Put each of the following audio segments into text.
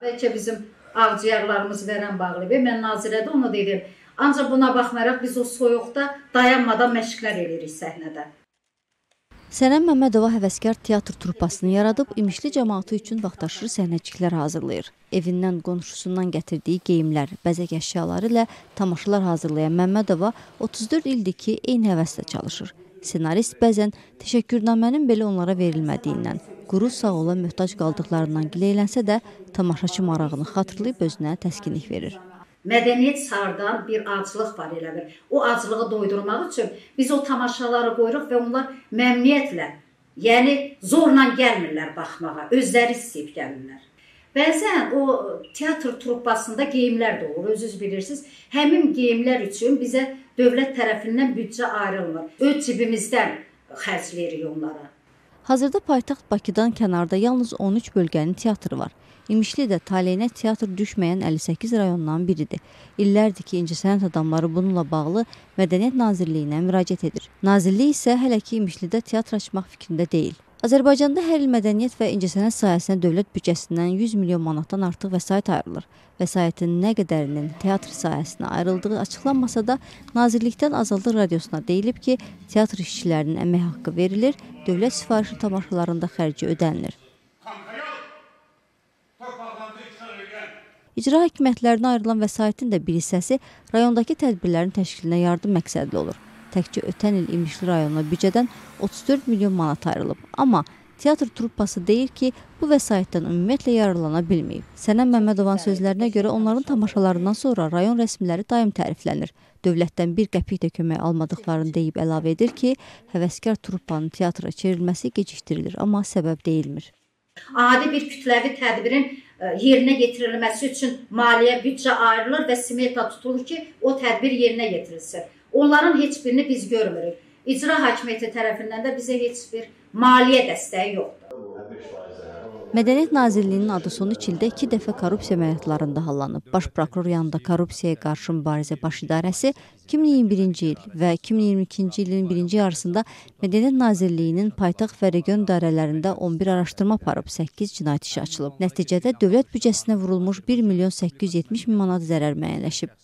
Bəlkə bizim ağciyərlərimiz verən bağlı. Mən Nazirədə onu dedim. Ancaq buna baxmayaraq biz o soyuqda dayanmadan məşqlər edirik səhnədə. Sənəm Məmmədova həvəskar teatr truppasını yaradıb, imişli cəmaatı üçün vaxtaşırı səhnəciklər hazırlayır. Evindən, qonşusundan gətirdiyi geyimlər, bəzək əşyaları ilə tamaşalar hazırlayan Məmmədova 34 ildir ki, eyni həvəslə çalışır. Senarist bəzən təşəkkürnamənin belə onlara verilmədiyindən, quru sağ olan möhtac qaldıqlarından gileylənsə də, tamaşaçı marağını xatırlayıb özünə təskinlik verir. Mədəniyyət sardan bir aclıq var elə bir. O aclığı doydurmaq üçün biz o tamaşaları qoyuruq və onlar məmnuniyyətlə, yəni zorla gəlmirlər baxmağa, özləri istəyib gəlirlər. Bəzən o teatr truppasında geyimlər də olur, özünüz bilirsiniz. Həmin geyimlər üçün bizə dövlət tərəfindən büdcə ayrılmır. Öz cibimizdən xərcləyirik onlara. Hazırda paytaxt Bakıdan kənarda yalnız 13 bölgənin teatrı var. İmişli də taleyinə teatr düşməyən 58 rayondan biridir. İllərdir ki, incəsənət adamları bununla bağlı Mədəniyyət Nazirliyinə müraciət edir. Nazirlik isə hələ ki, İmişlidə teatr açmaq fikrində deyil. Azərbaycanda hər il mədəniyyət və incəsənət sahəsinə dövlət büdcəsindən 100 milyon manatdan artıq vəsait ayrılır. Vəsaitin nə qədərinin teatr sahəsinə ayrıldığı açıqlanmasa da, Nazirlikdən Azaldıq Radiosuna deyilib ki, teatr işçilərinin əmək haqqı verilir, dövlət sifarişi tamaşalarında xərci ödənilir. İcra hakimiyyətlərinə ayrılan vəsaitin də bir hissəsi rayondakı tədbirlərin təşkilinə yardım məqsədli olur. Təkcə ötən il İmişli rayonuna büdcədən 34 milyon manat ayrılıb. Amma teatr truppası deyir ki, bu vəsaitdən ümumiyyətlə yararlana bilməyib. Sənəm Məmmədovanın sözlərinə görə onların tamaşalarından sonra rayon rəsmiləri daim təriflənir. Dövlətdən bir qəpik də kömək almadıqlarını deyib əlavə edir ki, həvəskar truppanın teatra çevrilməsi gecikdirilir, amma səbəb deyilmir. Adi bir kütləvi tədbirin yerinə yetirilməsi üçün maliyyə büdcə ayrılır və smeta tutulur ki, o tədbir yerinə yetirilsin. Onların heç birini biz görmürük. İcra hakimiyyəti tərəfindən də bizə heç bir maliyyə dəstəyi yoxdur. Mədəniyyət Nazirliyinin adı son 3 ildə 2 dəfə korrupsiya əməliyyatlarında hallanıb. Baş prokuror yanında Korrupsiyaya qarşı mübarizə baş idarəsi 2021-ci il və 2022-ci ilin birinci yarısında Mədəniyyət Nazirliyinin paytaxt və region idarələrində 11 araşdırma aparıb, 8 cinayət işi açılıb. Nəticədə dövlət büdcəsinə vurulmuş 1 milyon 870 min manat zərər müəyyənləşib.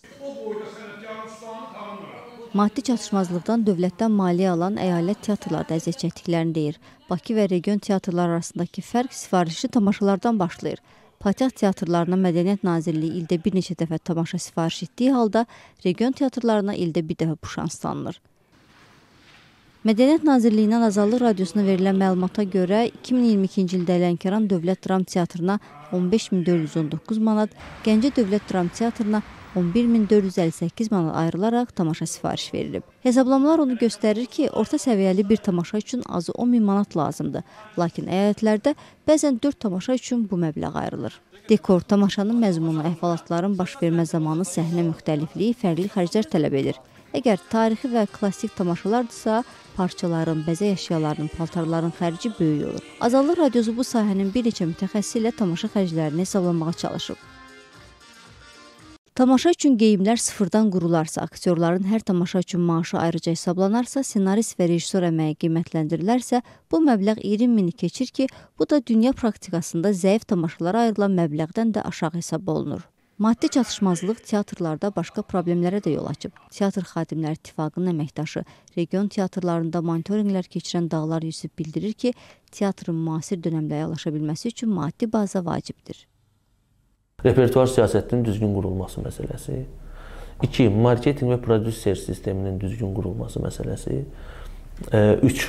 Maddi çatışmazlıqdan dövlətdən maliyyə alan əyalət teatrlarda əziyyət çəkdiklərini deyir. Bakı və region teatrları arasındakı fərq sifarişli tamaşalardan başlayır. Paytaxt teatrlarına Mədəniyyət Nazirliyi ildə bir neçə dəfə tamaşa sifariş etdiyi halda, region teatrlarına ildə bir dəfə bu şans tanınır. Mədəniyyət Nazirliyindən Azaldıq Radiosuna verilən məlumata görə 2022-ci ildə Lənkəran Dövlət Dram Teatrına 15.419 manat, Gəncə Dövlət Dram Teatrına 11.458 manat ayrılaraq tamaşa sifariş verilib. Hesablamalar onu göstərir ki, orta səviyyəli bir tamaşa üçün azı 10.000 manat lazımdır. Lakin əyalətlərdə bəzən 4 tamaşa üçün bu məbləğ ayrılır. Dekor, tamaşanın məzmunu, əhvalatların baş vermə zamanı səhnə müxtəlifliyi fərqli xərclər tələb edir. Əgər tarixi və klassik tamaşalardırsa, parçaların, bəzək əşyalarının, paltarların xərci böyük olur. Azaldıq Radiosu bu sahənin bir neçə mütəxəssisi ilə tamaşa xərclərini hesablamağa çalışıb. Tamaşa üçün geyimlər sıfırdan qurularsa, aktyorların hər tamaşa üçün maaşı ayrıca hesablanarsa, senarist və rejissor əməyi qiymətləndirilərsə, bu məbləğ 20 mini keçir ki, bu da dünya praktikasında zəif tamaşalara ayrılan məbləğdən də aşağı hesab olunur. Maddi çatışmazlıq teatrlarda başqa problemlərə də yol açıb. Teatr Xadimlər İttifaqının əməkdaşı region teatrlarında monitorinqlər keçirən Dağlar Yusuf bildirir ki, teatrın müasir dönəmlə yanaşa bilməsi üçün maddi baza vacibdir. Repertuar siyasətinin düzgün qurulması məsələsi. 2. Marketinq və prodüser sisteminin düzgün qurulması məsələsi. 3.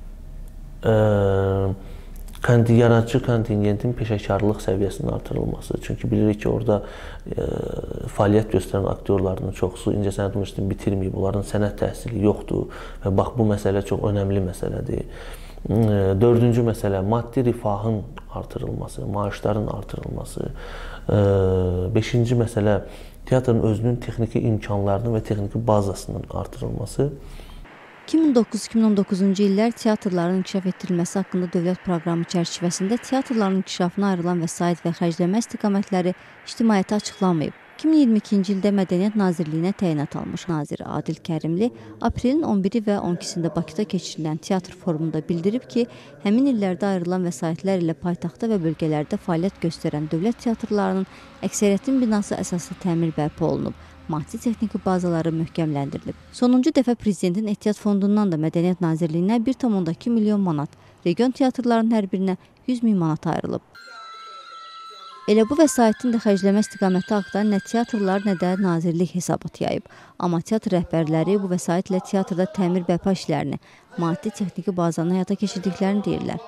Yaradıcı kontingentin peşəkarlıq səviyyəsinin artırılması. Çünki bilirik ki, orada fəaliyyət göstərən aktyorların çoxusu incəsənət universitetini bitirməyib, onların sənət təhsili yoxdur və bax, bu məsələ çox önəmli məsələdir. 4-cü məsələ, maddi rifahın artırılması, maaşların artırılması. 5-ci məsələ, teatrın özünün texniki imkanlarının və texniki bazasının artırılması. 2009-2019-cu illər teatrların inkişaf etdirilməsi haqqında dövlət proqramı çərçivəsində teatrların inkişafına ayrılan vəsait və xərcləmə istiqamətləri ictimaiyyətə açıqlanmayıb. 2022-ci ildə Mədəniyyət Nazirliyinə təyinat almış nazir Adil Kərimli aprelin 11-i və 12-sində Bakıda keçirilən teatr forumunda bildirib ki, həmin illərdə ayrılan vəsaitlər ilə paytaxtda və bölgələrdə fəaliyyət göstərən dövlət teatrlarının əksəriyyətin binası əsaslı təmir bərpa olunub, maddi texniki bazaları möhkəmləndirilib. Sonuncu dəfə Prezidentin Ehtiyat Fondundan da Mədəniyyət Nazirliyinə 1,2 milyon manat, region teatrlarının hər birinə 100 min manat ayrılıb. Elə bu vəsaitin də xərcləmə istiqaməti haqda nə teatrlar, nə də nazirlik hesabat yayıb. Amma teatr rəhbərləri bu vəsaitlə teatrda təmir bərpa işlərini, maddi texniki bazanı həyata keçirdiklərini deyirlər.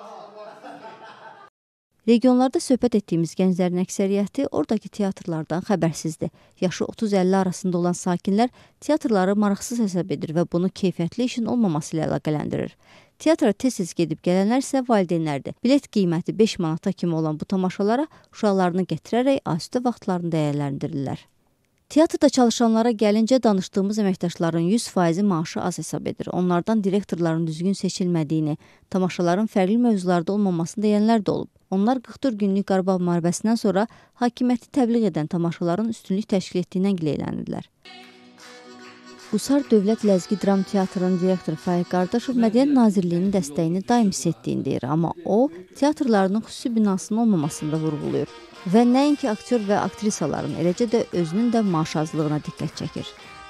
Regionlarda söhbət etdiyimiz gənclərin əksəriyyəti oradakı teatrlardan xəbərsizdir. Yaşı 30-50 arasında olan sakinlər teatrları maraqsız hesab edir və bunu keyfiyyətli işin olmaması ilə əlaqələndirir. Teatra tez-tez gedib gələnlər isə valideynlərdir. Bilet qiyməti 5 manata kimi olan bu tamaşalara uşaqlarını gətirərək asudə vaxtlarını dəyərləndirirlər. Teatrda çalışanlara gəlincə danışdığımız əməkdaşların 100% maaşı az hesab edir. Onlardan direktorların düzgün seçilmədiyini, tamaşaların fərqli mövzularda olmamasını deyənlər də olub. Onlar 44 günlük Qarabağ müharibəsindən sonra hakimiyyəti təbliğ edən tamaşaların üstünlük təşkil etdiyindən gileylənirlər. Qusar Dövlət Ləzgi Dram Teatrının direktoru Faiq Qardaşov Mədəniyyət Nazirliyinin dəstəyini daim hiss etdiyini deyir, amma o, teatrlarının xüsusi binasının olmamasında vurğulayır və nəinki aktyor və aktrisaların, eləcə də özünün də maaş azlığına diqqət çəkir.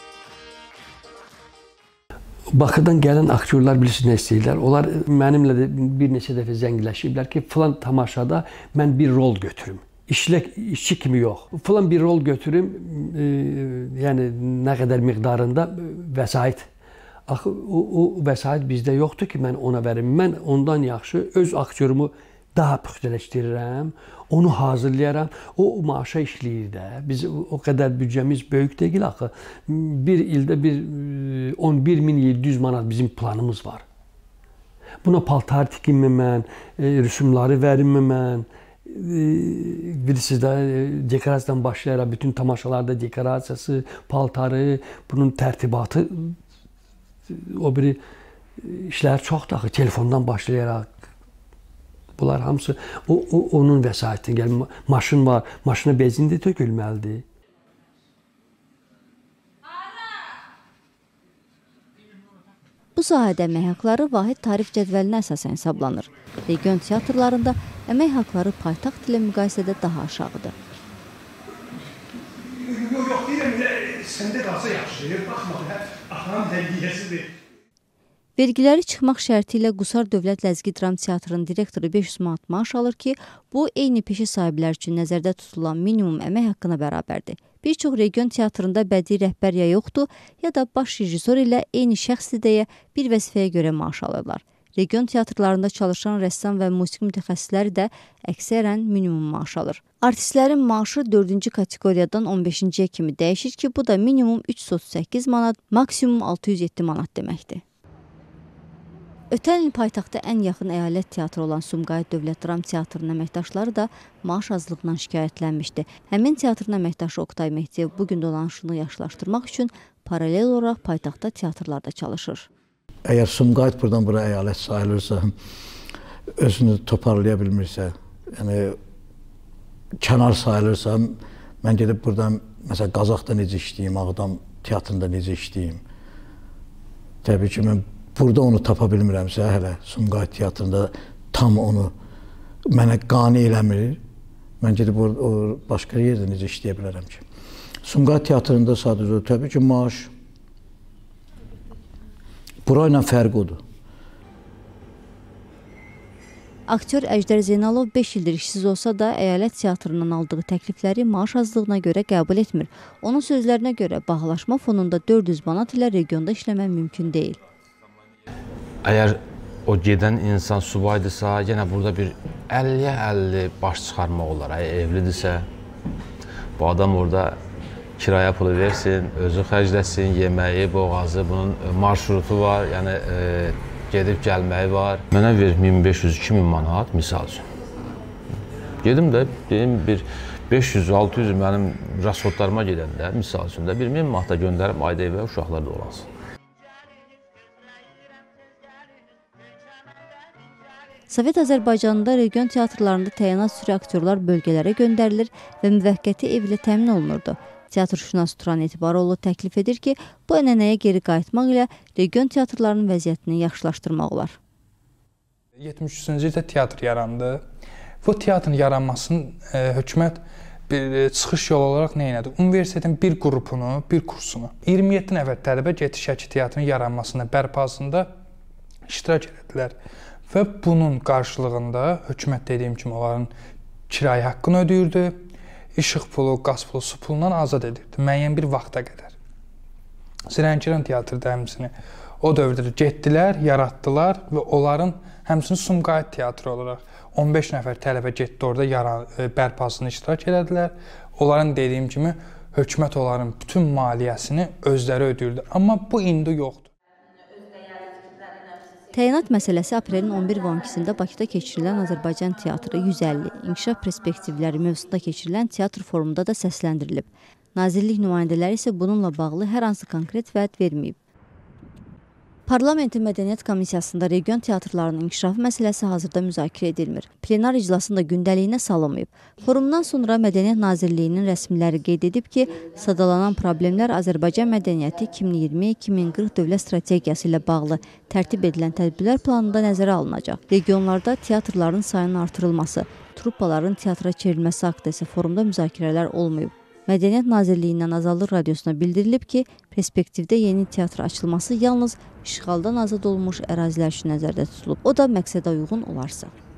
Bakıdan gələn aktyorlar bilirsiniz nə istəyirlər. Onlar mənimlə də bir neçə dəfə zəngiləşiblər ki, filan tamaşada mən bir rol götürüm. İşçi kimi yox. Filan bir rol götürüm, yəni nə qədər miqdarında vəsait. Axı o vəsait bizdə yoxdur ki, mən ona verim. Mən ondan yaxşı öz aktyorumu daha püxtələşdirirəm, onu hazırlayaram. O maaşa işləyir də. Biz o qədər büdcəmiz böyük deyil axı. Bir ildə 11.700 manat bizim planımız var. Buna paltar tikinmə mən, rüsumları verimə mən. Bilirsiniz də dekorasiyadan başlayaraq bütün tamaşalarda dekorasiyası, paltarı, bunun tərtibatı, o biri işlər çoxdur axı. Telefondan başlayaraq bunlar hamısı onun vəsaitindən gəlir. Maşın var, maşına benzin də tökülməlidir. Bu sahədə əmək haqları vahid tarif cədvəlinə əsasən hesablanır. Region teatrlarında əmək haqları paytaxt ilə müqayisədə daha aşağıdır. Yox, deyirəm, səndə qalsa yaxşı, baxmadı, axanın dəqiqəsidir. Vergiləri çıxmaq şərti ilə Qusar Dövlət Ləzgi Dram Teatrının direktoru 500 manat maaş alır ki, bu eyni peşə sahibləri üçün nəzərdə tutulan minimum əmək haqqına bərabərdir. Bir çox region teatrında bədii rəhbər ya yoxdur, ya da baş rejissor ilə eyni şəxs deyə bir vəzifəyə görə maaş alırlar. Region teatrlarında çalışan rəssam və musiqi mütəxəssisləri də əksərən minimum maaş alır. Artistlərin maaşı 4-cü kateqoriyadan 15-ciyə kimi dəyişir ki, bu da minimum 338 manat, maksimum 607 manat deməkdir. Ötən il paytaxtda ən yaxın əyalət teatrı olan Sumqayıt Dövlət Dram Teatrının əməkdaşları da maaş azlığından şikayətlənmişdi. Həmin teatrın əməkdaşı Oqtay Mehdiyev bugün dolanışını yaşlaşdırmaq üçün paralel olaraq paytaxtda teatrlarda çalışır. Əgər Sumqayıt buradan bura əyalət sayılırsa, özünü toparlaya bilmirsə, yəni kənar sayılırsa, mən gedib buradan məsələn Qazaxda necə işləyim, Ağdam teatrında necə işləyim. Təbii ki, mən burada onu tapa bilmirəmsə, hələ Sumqayıt teatrında tam onu mənə qane eləmir. Mən gedib başqa yerdə necə işləyə bilərəm ki. Sumqayıt teatrında sadəcə təbii ki, maaş burayla fərq odur. Aktyor Əjdər Zeynalov 5 ildir işsiz olsa da əyalət teatrından aldığı təklifləri maaş azlığına görə qəbul etmir. Onun sözlərinə görə bağlaşma fonunda 400 manat ilə regionda işləmək mümkün deyil. Əgər o gedən insan subaydısa, yenə burada bir 50-50 baş çıxarmaq olar. Evlidirsə, bu adam orada kiraya pulu versin, özü xərcləsin, yeməyi, boğazı, bunun marşrutu var, yəni gedib gəlməyi var. Mənə ver 1500-2000 manat, misal üçün. Gedim də, deyim, bir 500-600 mənim rasxodlarıma gedəndə, misal üçün də 1000 manata göndərib ayda evə uşaqlar da olansın. Sovet Azərbaycanında region teatrlarında təyinat sürü aktyorlar bölgələrə göndərilir və müvəqqəti ev ilə təmin olunurdu. Teatrşünas Turan Etibaroğlu təklif edir ki, bu ənənəyə geri qayıtmaq ilə region teatrlarının vəziyyətini yaxşılaşdırmaq olar. 73-cü ildə teatr yarandı. Bu teatrın yaranmasını hökumət bir çıxış yolu olaraq nə elədi? Universitetin bir qrupunu, bir kursunu, 27 nəfər tələbə getdi Şəki teatrının yaranmasında, bərpasında iştirak etdilər. Və bunun qarşılığında hökumət dediyim kimi onların kirayə haqqını ödəyirdi, işıq pulu, qaz pulu, su pulundan azad edirdi müəyyən bir vaxta qədər. Zirəngəran teatrı da həmçinin o dövrdə getdilər, yaratdılar və onların həmçinin Sumqayıt teatrı olaraq 15 nəfər tələbə getdi orada bərpasını iştirak elədilər. Onların dediyim kimi hökumət onların bütün maliyyəsini özləri ödəyirdi. Amma bu indi yoxdur. Təyinat məsələsi aprelin 11 və 12-sində Bakıda keçirilən Azərbaycan teatrı 150 inkişaf perspektivləri mövzusunda keçirilən teatr forumunda da səsləndirilib. Nazirlik nümayəndələri isə bununla bağlı hər hansı konkret vəd verməyib. Parlamentin Mədəniyyət Komissiyasında region teatrlarının inkişafı məsələsi hazırda müzakirə edilmir. Plenar iclasında gündəliyinə salınmayıb. Forumdan sonra Mədəniyyət Nazirliyinin rəsmiləri qeyd edib ki, sadalanan problemlər Azərbaycan mədəniyyəti 2020-2040 dövlət strategiyası ilə bağlı tərtib edilən tədbirlər planında nəzərə alınacaq. Regionlarda teatrların sayının artırılması, truppaların teatra çevrilməsi haqqında isə forumda müzakirələr olmayıb. Mədəniyyət Nazirliyindən Azadlıq Radiosuna bildirilib ki, perspektivdə yeni teatr açılması yalnız işğaldan azad olmuş ərazilər üçün nəzərdə tutulub. O da məqsədə uyğun olarsa.